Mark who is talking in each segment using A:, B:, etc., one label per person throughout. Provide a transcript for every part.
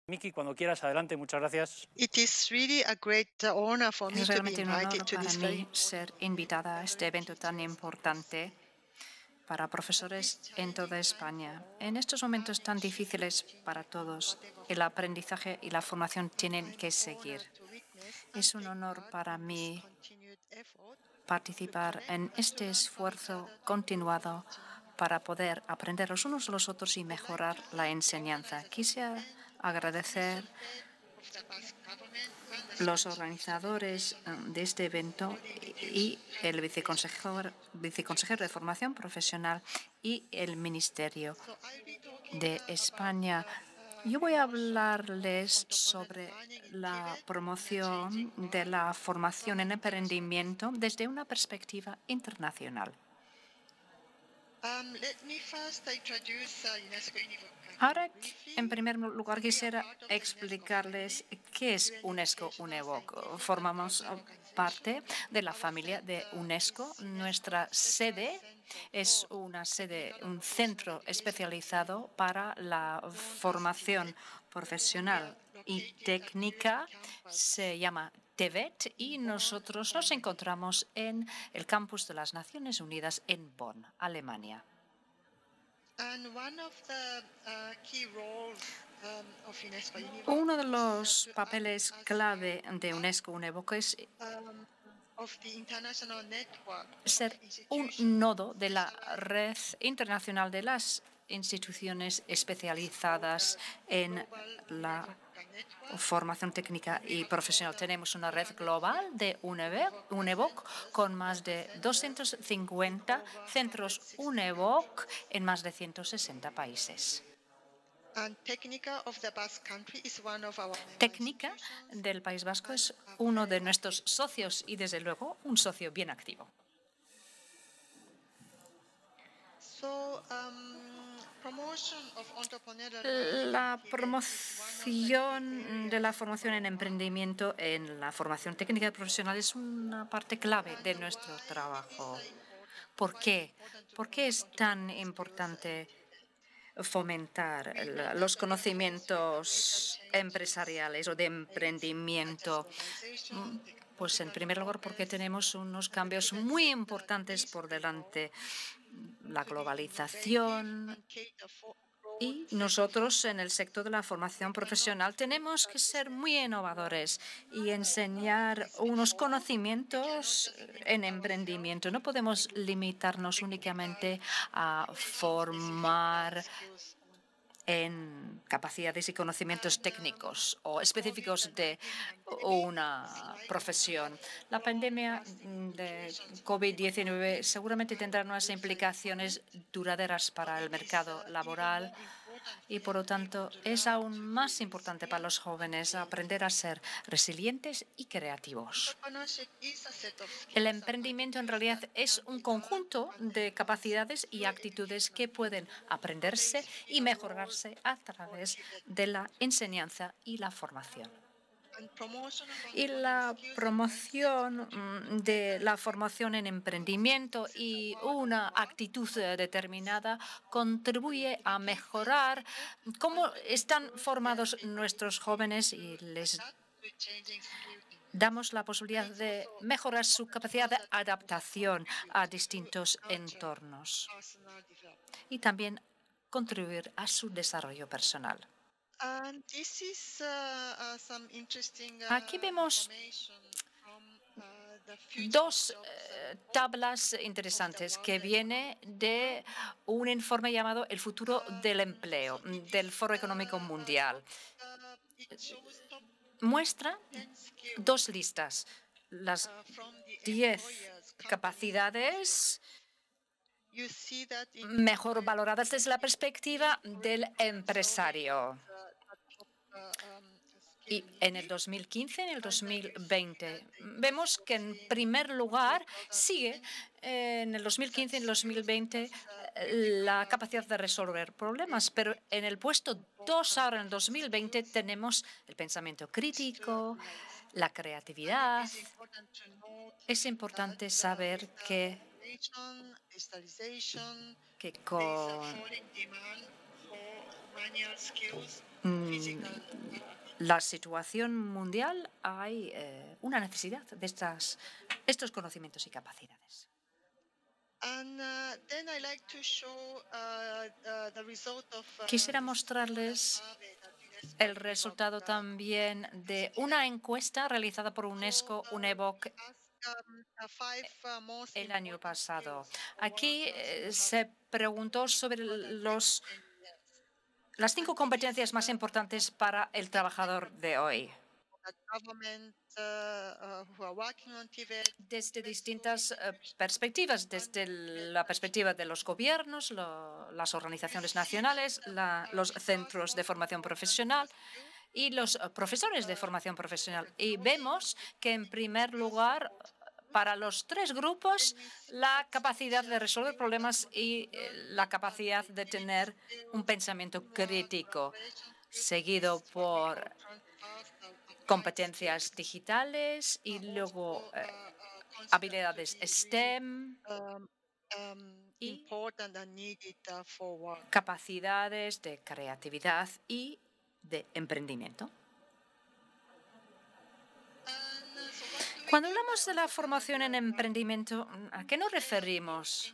A: Miki, cuando quieras, adelante, muchas gracias.
B: Es realmente un honor para mí ser invitada a este evento tan importante para profesores en toda España. En estos momentos tan difíciles para todos, el aprendizaje y la formación tienen que seguir. Es un honor para mí participar en este esfuerzo continuado para poder aprender los unos a los otros y mejorar la enseñanza. Quisiera agradecer los organizadores de este evento y el viceconsejero de Formación Profesional y el Ministerio de España. Yo voy a hablarles sobre la promoción de la formación en emprendimiento desde una perspectiva internacional. Ahora, en primer lugar, quisiera explicarles qué es UNESCO UNEVOC. Formamos parte de la familia de UNESCO. Nuestra sede es un centro especializado para la formación profesional y técnica. Se llama TVET y nosotros nos encontramos en el campus de las Naciones Unidas en Bonn, Alemania. Uno de los papeles clave de UNESCO UNEVOC es ser un nodo de la red internacional de las instituciones especializadas en la formación técnica y profesional. Tenemos una red global de UNEVOC con más de 250 centros UNEVOC en más de 160 países. Técnica del País Vasco es uno de nuestros socios y, desde luego, un socio bien activo. La promoción de la formación en emprendimiento en la formación técnica y profesional es una parte clave de nuestro trabajo. ¿Por qué? ¿Por qué es tan importante fomentar los conocimientos empresariales o de emprendimiento? Pues, en primer lugar, porque tenemos unos cambios muy importantes por delante. La globalización. Y nosotros, en el sector de la formación profesional, tenemos que ser muy innovadores y enseñar unos conocimientos en emprendimiento. No podemos limitarnos únicamente a formar en capacidades y conocimientos técnicos o específicos de una profesión. La pandemia de COVID-19 seguramente tendrá unas implicaciones duraderas para el mercado laboral y, por lo tanto, es aún más importante para los jóvenes aprender a ser resilientes y creativos. El emprendimiento, en realidad, es un conjunto de capacidades y actitudes que pueden aprenderse y mejorarse a través de la enseñanza y la formación. Y la promoción de la formación en emprendimiento y una actitud determinada contribuye a mejorar cómo están formados nuestros jóvenes y les damos la posibilidad de mejorar su capacidad de adaptación a distintos entornos y también contribuir a su desarrollo personal. Aquí vemos dos tablas interesantes que vienen de un informe llamado El futuro del empleo del Foro Económico Mundial. Muestra dos listas, las 10 capacidades mejor valoradas desde la perspectiva del empresario. Y en el 2015, en el 2020, vemos que en primer lugar sigue en el 2015 y en el 2020 la capacidad de resolver problemas, pero en el puesto 2 ahora en el 2020 tenemos el pensamiento crítico, la creatividad. Es importante saber que con la situación mundial hay una necesidad de estos conocimientos y capacidades. Quisiera mostrarles el resultado también de una encuesta realizada por UNESCO, UNEVOC, el año pasado. Aquí se preguntó sobre las 5 competencias más importantes para el trabajador de hoy, desde distintas perspectivas, desde la perspectiva de los gobiernos, las organizaciones nacionales, los centros de formación profesional y los profesores de formación profesional. Y vemos que, en primer lugar, para los 3 grupos, la capacidad de resolver problemas y la capacidad de tener un pensamiento crítico, seguido por competencias digitales y luego habilidades STEM y capacidades de creatividad y de emprendimiento. Cuando hablamos de la formación en emprendimiento, ¿a qué nos referimos?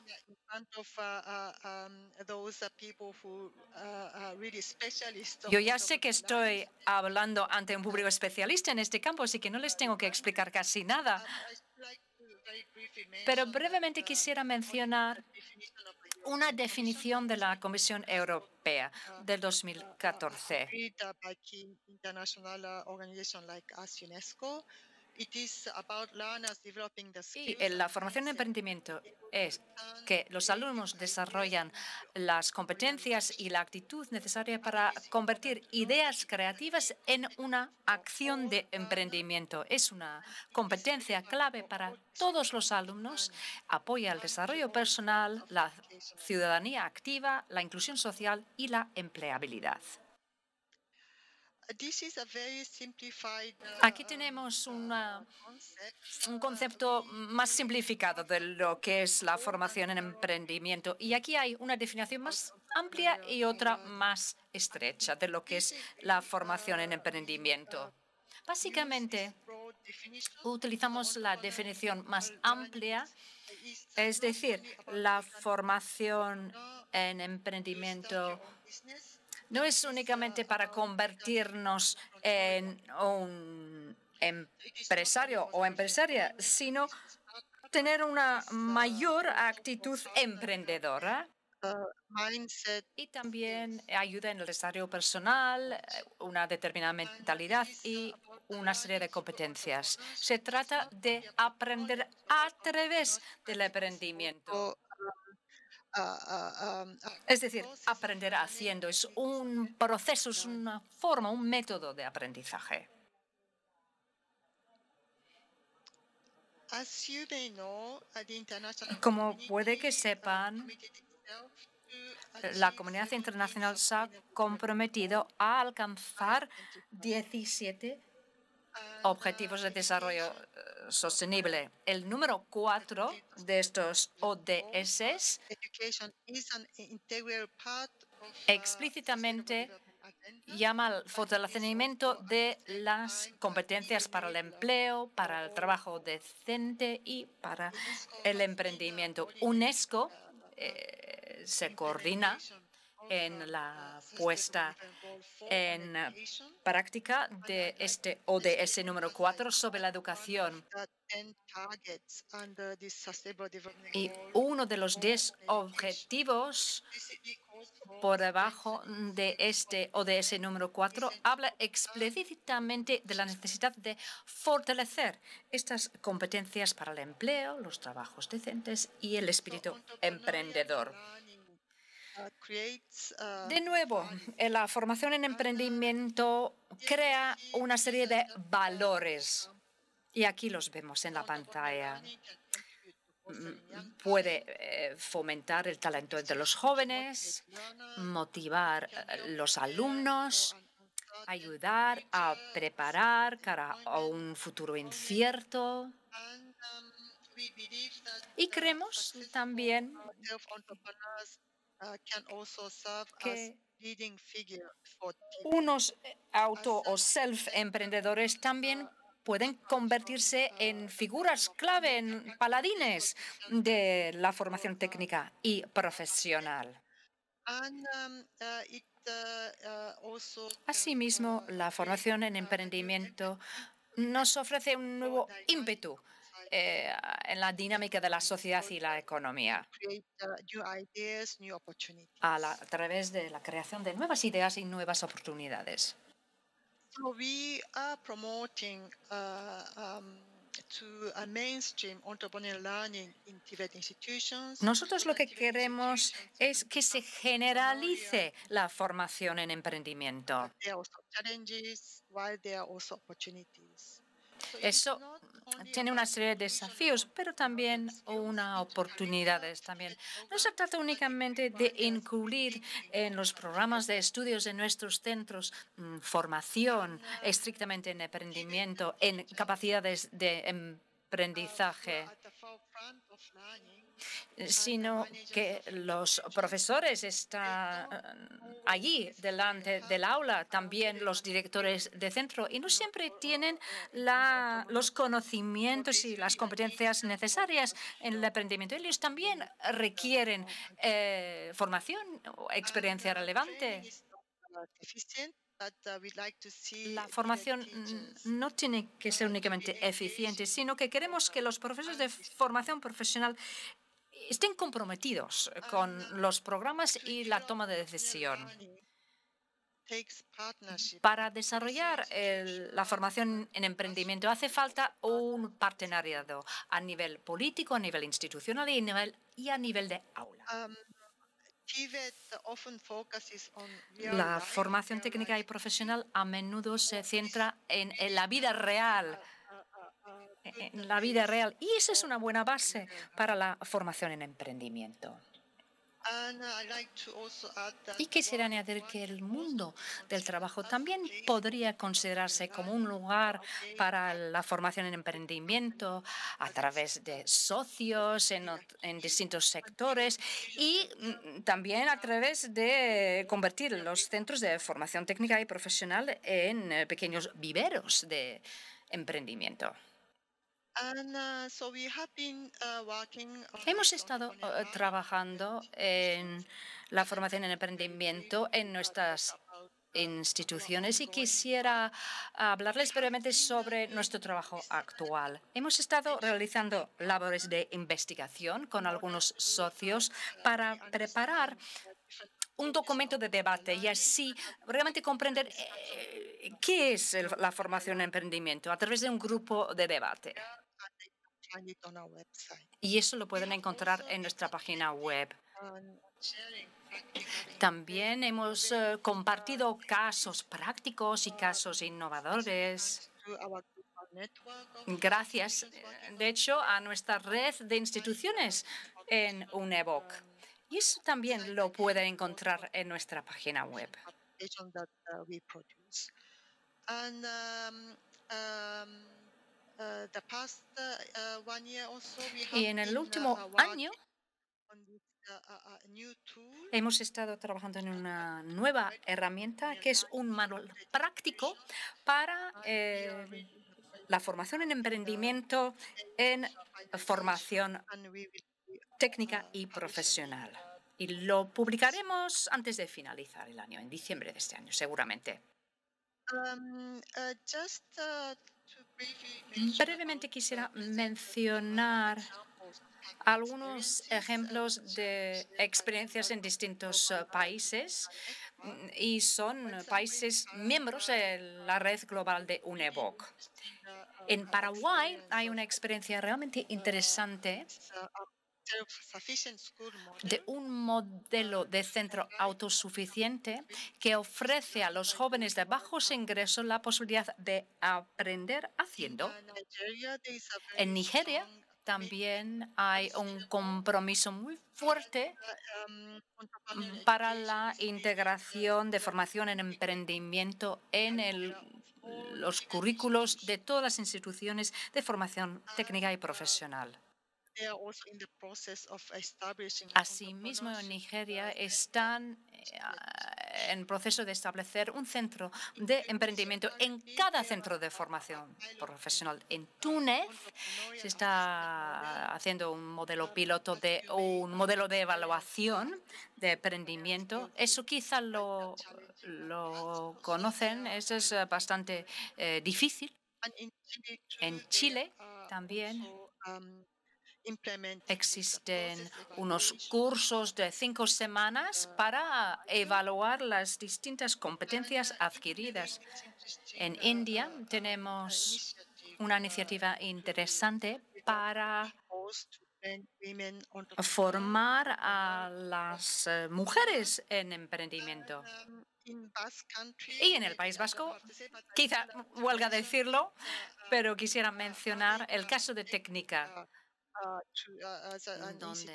B: Yo ya sé que estoy hablando ante un público especialista en este campo, así que no les tengo que explicar casi nada. Pero brevemente quisiera mencionar una definición de la Comisión Europea del 2014. Y la formación en emprendimiento es que los alumnos desarrollan las competencias y la actitud necesaria para convertir ideas creativas en una acción de emprendimiento. Es una competencia clave para todos los alumnos. Apoya el desarrollo personal, la ciudadanía activa, la inclusión social y la empleabilidad. Aquí tenemos un concepto más simplificado de lo que es la formación en emprendimiento. Y aquí hay una definición más amplia y otra más estrecha de lo que es la formación en emprendimiento. Básicamente, utilizamos la definición más amplia, es decir, la formación en emprendimiento no es únicamente para convertirnos en un empresario o empresaria, sino tener una mayor actitud emprendedora y también ayuda en el desarrollo personal, una determinada mentalidad y una serie de competencias. Se trata de aprender a través del emprendimiento. Es decir, aprender haciendo es un proceso, es una forma, un método de aprendizaje. Como puede que sepan, la comunidad internacional se ha comprometido a alcanzar 17 Objetivos de Desarrollo Sostenible. El número 4 de estos ODS explícitamente llama al fortalecimiento de las competencias para el empleo, para el trabajo decente y para el emprendimiento. UNESCO se coordina en la puesta en práctica de este ODS número 4 sobre la educación. Y uno de los 10 objetivos por debajo de este ODS número 4 habla explícitamente de la necesidad de fortalecer estas competencias para el empleo, los trabajos decentes y el espíritu emprendedor. De nuevo, la formación en emprendimiento crea una serie de valores y aquí los vemos en la pantalla. Puede fomentar el talento entre los jóvenes, motivar a los alumnos, ayudar a preparar cara a un futuro incierto. Y creemos también que Unos auto o self-emprendedores también pueden convertirse en figuras clave, en paladines de la formación técnica y profesional. Asimismo, la formación en emprendimiento nos ofrece un nuevo ímpetu en la dinámica de la sociedad y la economía a través de la creación de nuevas ideas y nuevas oportunidades.
C: So we are promoting to a mainstream entrepreneurial learning in Tibet institutions.
B: Nosotros lo que queremos es que se generalice la formación en emprendimiento.
C: There are also challenges, while there are also opportunities.
B: Eso tiene una serie de desafíos, pero también unas oportunidades también. No se trata únicamente de incluir en los programas de estudios de nuestros centros formación estrictamente en emprendimiento, en capacidades de aprendizaje, sino que los profesores están allí delante del aula, también los directores de centro, y no siempre tienen los conocimientos y las competencias necesarias en el emprendimiento. Ellos también requieren formación o experiencia relevante. La formación no tiene que ser únicamente eficiente, sino que queremos que los profesores de formación profesional estén comprometidos con los programas y la toma de decisión. Para desarrollar la formación en emprendimiento hace falta un partenariado a nivel político, a nivel institucional y a nivel de aula. La formación técnica y profesional a menudo se centra en la vida real, y esa es una buena base para la formación en emprendimiento. Y quisiera añadir que el mundo del trabajo también podría considerarse como un lugar para la formación en emprendimiento a través de socios en distintos sectores y también a través de convertir los centros de formación técnica y profesional en pequeños viveros de emprendimiento. Hemos estado trabajando en la formación en emprendimiento en nuestras instituciones y quisiera hablarles brevemente sobre nuestro trabajo actual. Hemos estado realizando labores de investigación con algunos socios para preparar un documento de debate y así realmente comprender qué es la formación en emprendimiento a través de un grupo de debate. Y eso lo pueden encontrar en nuestra página web. También hemos compartido casos prácticos y casos innovadores. Gracias, de hecho, a nuestra red de instituciones en UNEVOC. Y eso también lo pueden encontrar en nuestra página web. Y en el último año hemos estado trabajando en una nueva herramienta que es un manual práctico para la formación en emprendimiento en formación técnica y profesional. Y lo publicaremos antes de finalizar el año, en diciembre de este año, seguramente. Brevemente quisiera mencionar algunos ejemplos de experiencias en distintos países y son países miembros de la red global de UNEVOC. En Paraguay hay una experiencia realmente interesante de un modelo de centro autosuficiente que ofrece a los jóvenes de bajos ingresos la posibilidad de aprender haciendo. En Nigeria también hay un compromiso muy fuerte para la integración de formación en emprendimiento en los currículos de todas las instituciones de formación técnica y profesional. Asimismo, en Nigeria están en proceso de establecer un centro de emprendimiento en cada centro de formación profesional. En Túnez se está haciendo un modelo piloto un modelo de evaluación de emprendimiento. Eso quizá lo conocen, eso es bastante difícil. En Chile también existen unos cursos de 5 semanas para evaluar las distintas competencias adquiridas. En India tenemos una iniciativa interesante para formar a las mujeres en emprendimiento. Y en el País Vasco, quizá huelga decirlo, pero quisiera mencionar el caso de Técnica, donde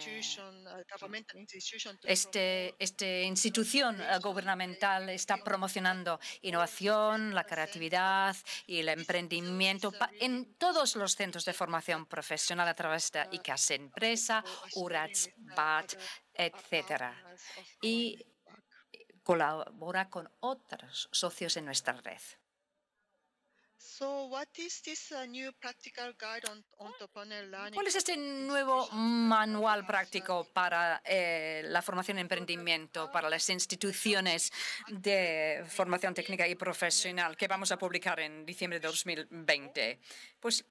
B: esta institución gubernamental está promocionando innovación, la creatividad y el emprendimiento en todos los centros de formación profesional a través de ICAS Empresa, URATS, BAT, etcétera. Y colabora con otros socios en nuestra red. ¿Cuál es este nuevo manual práctico para la formación en emprendimiento para las instituciones de formación técnica y profesional que vamos a publicar en diciembre de 2020? Pues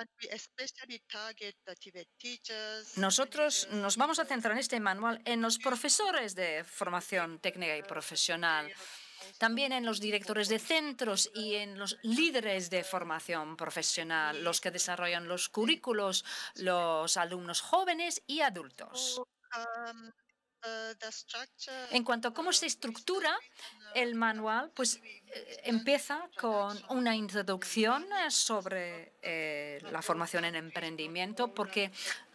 B: nosotros nos vamos a centrar en este manual en los profesores de formación técnica y profesional, también en los directores de centros y en los líderes de formación profesional, los que desarrollan los currículos, los alumnos jóvenes y adultos. En cuanto a cómo se estructura el manual, pues empieza con una introducción sobre la formación en emprendimiento, porque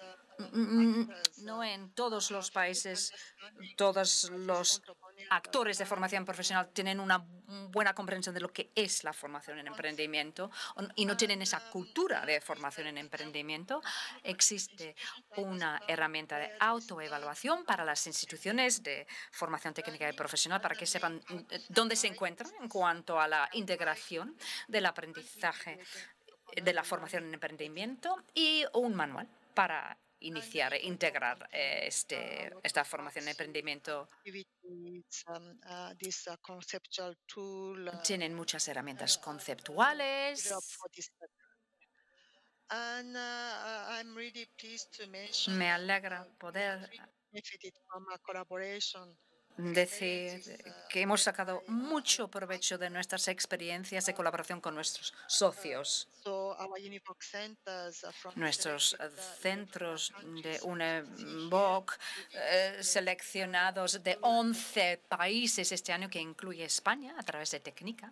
B: no en todos los países todos los actores de formación profesional tienen una buena comprensión de lo que es la formación en emprendimiento y no tienen esa cultura de formación en emprendimiento. Existe una herramienta de autoevaluación para las instituciones de formación técnica y profesional para que sepan dónde se encuentran en cuanto a la integración del aprendizaje de la formación en emprendimiento y un manual para iniciar e integrar esta formación en emprendimiento. Tienen muchas herramientas conceptuales. Me alegra poder decir que hemos sacado mucho provecho de nuestras experiencias de colaboración con nuestros socios. Nuestros centros de UNEVOC seleccionados de 11 países este año, que incluye España, a través de Técnica.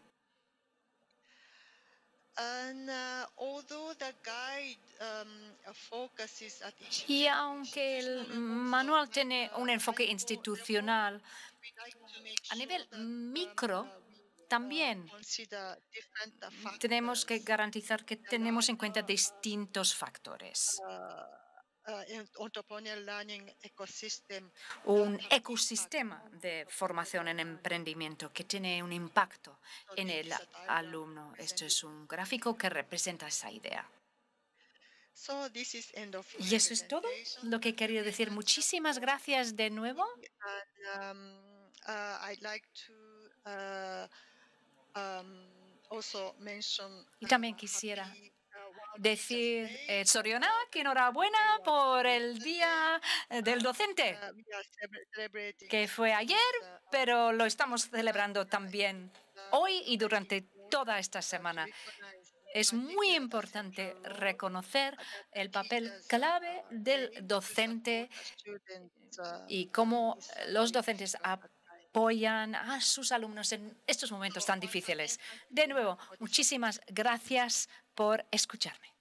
B: Y aunque el manual tiene un enfoque institucional, a nivel micro también tenemos que garantizar que tenemos en cuenta distintos factores. Un ecosistema de formación en emprendimiento que tiene un impacto en el alumno. Esto es un gráfico que representa esa idea. Y eso es todo lo que he querido decir. Muchísimas gracias de nuevo. Y también quisiera decir, Soriona, que enhorabuena por el Día del Docente, que fue ayer, pero lo estamos celebrando también hoy y durante toda esta semana. Es muy importante reconocer el papel clave del docente y cómo los docentes apoyan a sus alumnos en estos momentos tan difíciles. De nuevo, muchísimas gracias por escucharme.